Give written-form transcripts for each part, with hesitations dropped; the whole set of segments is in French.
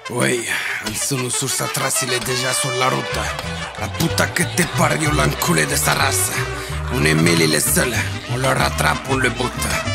Wey, sono sur sa trace, il est déjà sur la route. La puta que te parió, l'enculé de sa race. On est mille, il est seul, on le rattrape, on le bute.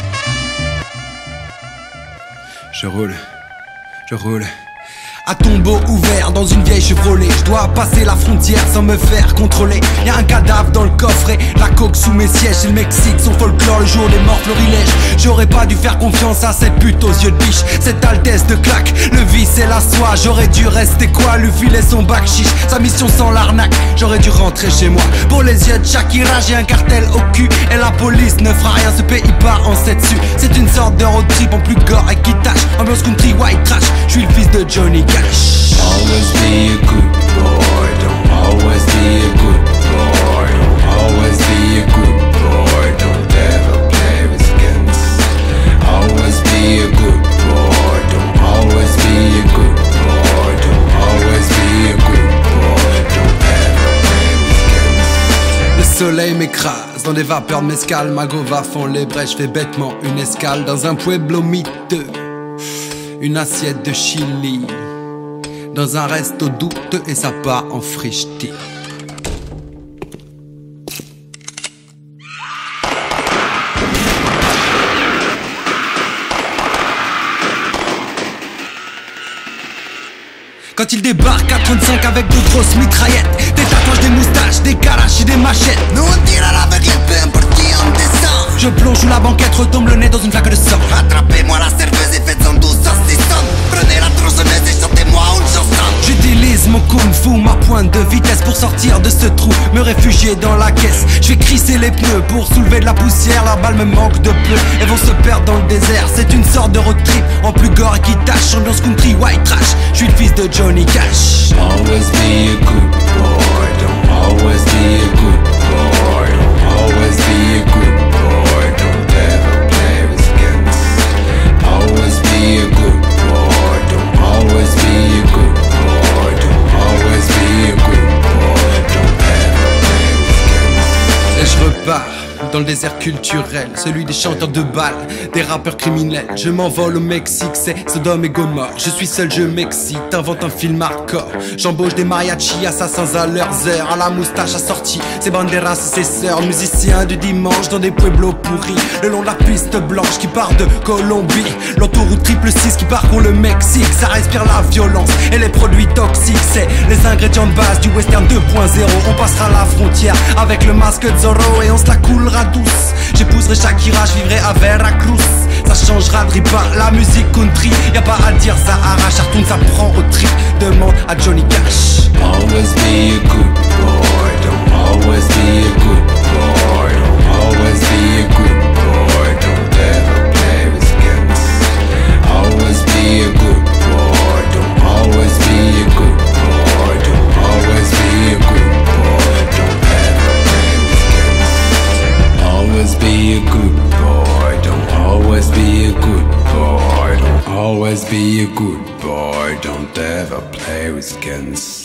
Je roule. À tombeau ouvert dans une vieille Chevrolet, je dois passer la frontière sans me faire contrôler. Y'a un cadavre dans le coffret, la coque sous mes sièges. C'est le Mexique, son folklore, le jour des morts florilèges. J'aurais pas dû faire confiance à cette pute aux yeux de biche, cette altesse de claque, le vice et la soie. J'aurais dû rester quoi, lui filer son bac chiche, sa mission sans l'arnaque. J'aurais dû rentrer chez moi, pour les yeux de Shakira. J'ai un cartel au cul et la police ne fera rien, ce pays part en 7 dessus. C'est une sorte de road trip en plus gore et qui tâche. Ambiance country, white trash, je suis le fils de Johnny Cash. Always be a good boy, don't always be a good boy, don't always be a good boy, don't ever play with skins. Always be a good boy, don't always be a good boy, don't always be a good boy, don't ever play with skins. Le soleil m'écrase dans des vapeurs de mescal, ma gova fond les brèches, je fais bêtement une escale dans un pueblo miteux, une assiette de chili dans un resto douteux et ça part en frichti. Quand il débarque à 35 avec de grosses mitraillettes, des tatouages, des moustaches, des calaches et des machettes. Nous on tire à l'aveuglette, peu importe qui on descend. Je plonge sous la banquette, retombe le nez dans une flaque de sang. Attrapez-moi la serveuse et faites-en 12 saucissons. Prenez la tronçonneuse et chantez-moi une chanson. J'utilise mon kung fu, ma pointe de vitesse pour sortir de ce trou, me réfugier dans la caisse. Je vais crisser les pneus pour soulever de la poussière. Leurs balles me manquent de peu et vont se perdre dans le désert. C'est une sorte de road trip en plus gore et qui tâche. Ambiance country, white trash, je suis le fils de Johnny Cash. Always be a good boy, don't always be a good boy, don't always be a good boy, don't ever play with skins. Always be a good boy, don't always be a good boy, don't always be a good boy, don't ever play with skins. Et je repars dans le désert culturel, celui des chanteurs de balles, des rappeurs criminels. Je m'envole au Mexique, c'est Sodome et Gomorre. Je suis seul, je m'excite, invente un film hardcore. J'embauche des mariachis, assassins à leurs heures. À la moustache assortie, ses banderas et ses sœurs. Musiciens du dimanche dans des pueblos pourris, le long de la piste blanche qui part de Colombie. L'autoroute triple 6 qui parcourt le Mexique. Ça respire la violence et les produits toxiques. C'est les ingrédients de base du western 2.0. On passera la frontière avec le masque de Zorro et on se la coulera douce. J'épouserai Shakira, je vivrai à Veracruz. Ça changera de ripa, la musique country. Y'a pas à dire, ça arrache, retourne, ça prend au trip. Demande à Johnny Cash. Always be a good boy, don't always be a good boy, don't always be a good boy, don't ever play with skins. Always be a good boy, don't always be a good boy, don't always be a good boy, don't ever play with skins. Always be a good boy, don't always be a good boy, don't always be a good boy, don't ever play with skins.